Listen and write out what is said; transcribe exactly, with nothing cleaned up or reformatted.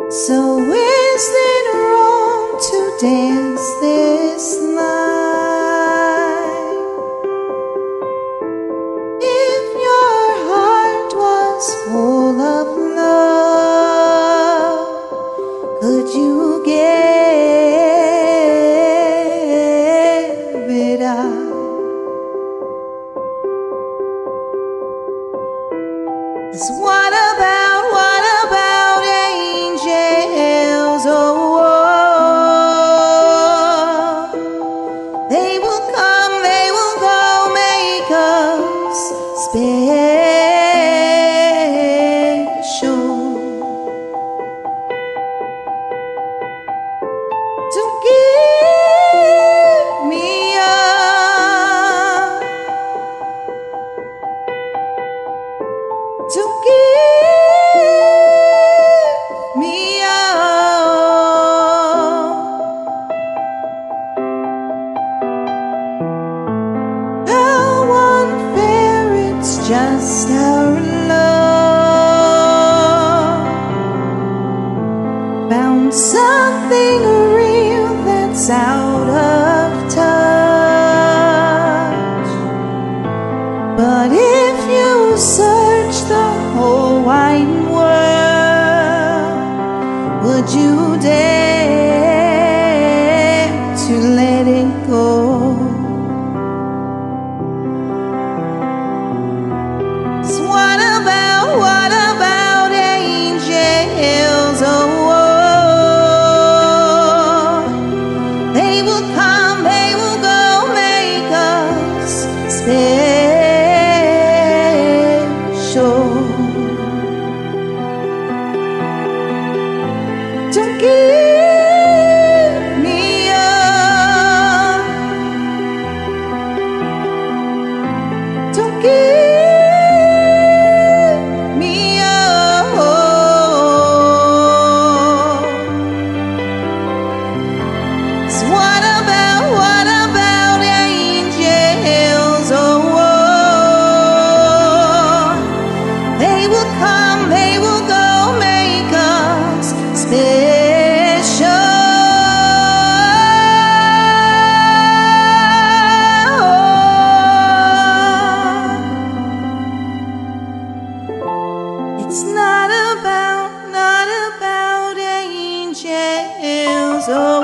So is it wrong to dance this night? If your heart was full of love, could you give it up? 'Cause what about, what about angels? Oh, oh, they will come, they will go, make us special. Don't give me up. Don't give me up. How unfair, it's just our love. Found something real that's out of touch. But if you search the whole wide world, would you dare to let it go? 'Cause what about, what about angels? Oh, oh, they will come, they will go, make us special. Don't give me up. Don't give me up. 'Cause what about, what about angels? Oh, oh, they will come, they will go, make us special. It's not about, not about angels. Oh,